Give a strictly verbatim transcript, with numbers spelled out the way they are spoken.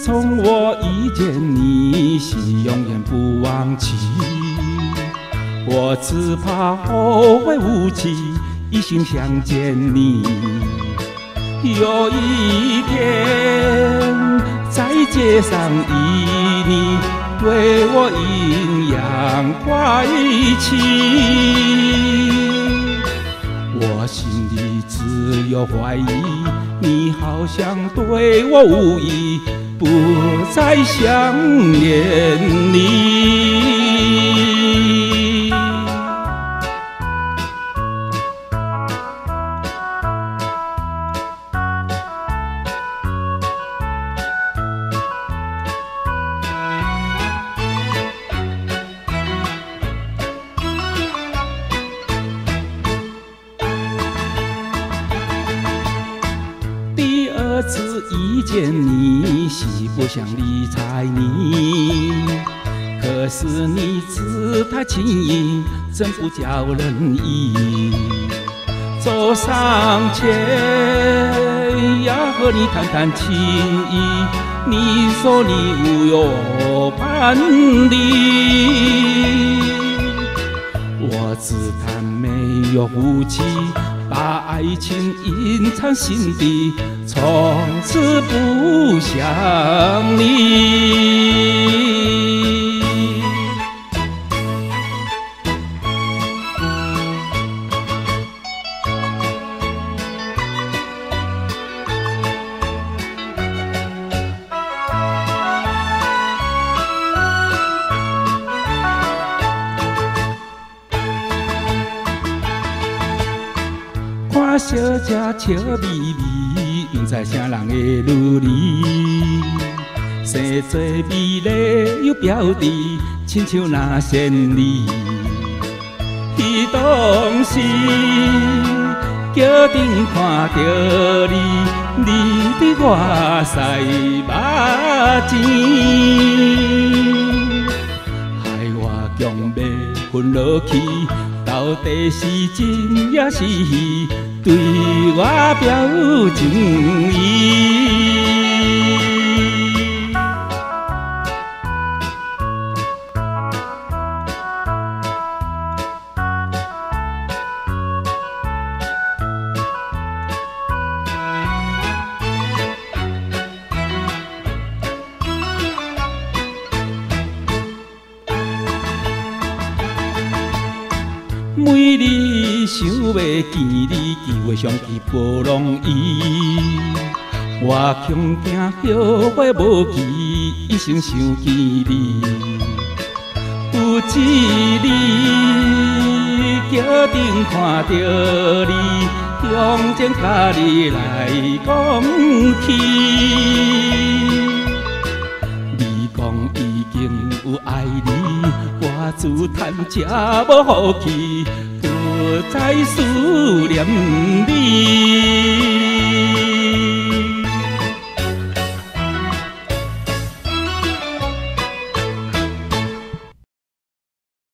从我遇见你是永远不忘记，我只怕后会无期，一心想见你。有一天在街上遇你，对我阴阳怪气，我心里只有怀疑，你好像对我无意，不再想念你。第二次遇见你，是不想理睬你，可是你姿态轻盈，真不叫人意。走上前要和你谈谈情谊，你说你无有伴侣，我只叹没有福气，把爱情隐藏心底，从此不想你。看小姐笑眯眯，用在啥人的努力，生做美丽又标致，亲像那仙女。彼当时桥顶看到你，你对我使目睭，害我强要昏落去。到底是真也是虚，对我表情意。每日想要见你，机会相见不容易。我恐惊后悔无期，一生想见你。有一日桥顶看到你，向前甲你来讲起。你讲已经有爱你，我自叹这无福气，不再思念你。